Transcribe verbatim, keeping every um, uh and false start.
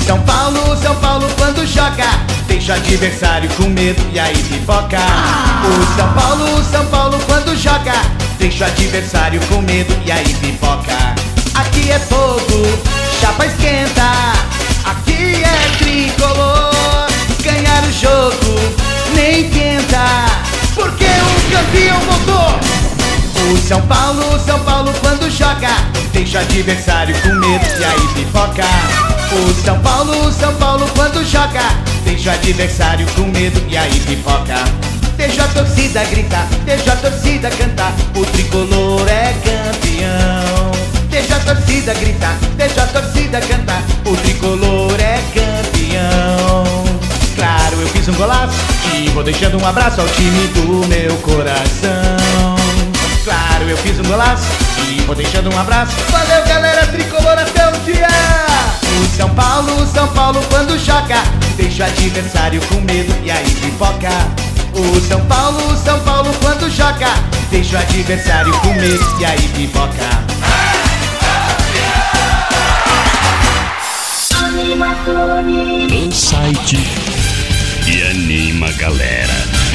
São Paulo, São Paulo quando joga, deixa o adversário com medo e aí pipoca. O São Paulo, São Paulo quando joga, deixa o adversário com medo e aí pipoca. Aqui é fogo, chapa esquenta, aqui é tricolor. Ganhar o jogo nem tenta, porque o campeão voltou. O São Paulo, São Paulo quando joga, deixa o adversário com medo e aí pipoca. O São Paulo, São Paulo quando joga, deixa o adversário com medo e aí pipoca. Deixa a torcida gritar, deixa a torcida cantar, o tricolor é campeão. Deixa a torcida gritar, deixa a torcida cantar, o tricolor é campeão. Claro, eu fiz um golaço e vou deixando um abraço ao time do meu coração. Claro, eu fiz um golaço e vou deixando um abraço. Valeu, galera tricolor, até um dia! O São Paulo, São Paulo quando joga, deixa o adversário com medo e aí pipoca. O São Paulo, São Paulo quando joga, deixa o adversário com medo e aí pipoca. O site que anima a galera.